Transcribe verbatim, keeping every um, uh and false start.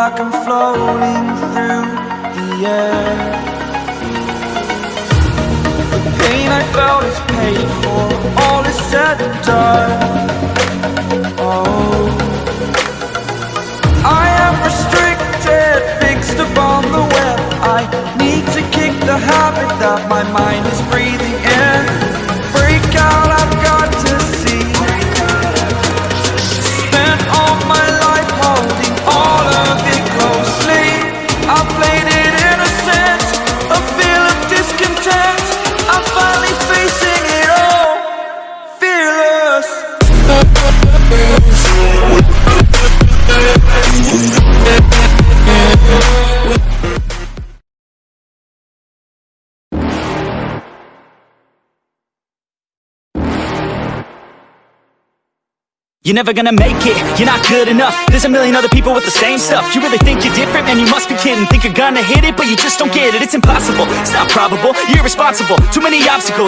like I'm floating through the air. The pain I felt is paid for, all is said and done. Oh, I am restricted, fixed upon the web. I need to kick the habit that my mind is breathing in. Break out, I've got to see. Spent all my life holding all of it closely. I played it innocent, a feel of discontent. I'm finally facing it all, fearless. You're never gonna make it, you're not good enough. There's a million other people with the same stuff. You really think you're different? Man, you must be kidding. Think you're gonna hit it, but you just don't get it. It's impossible, it's not probable, you're irresponsible. Too many obstacles.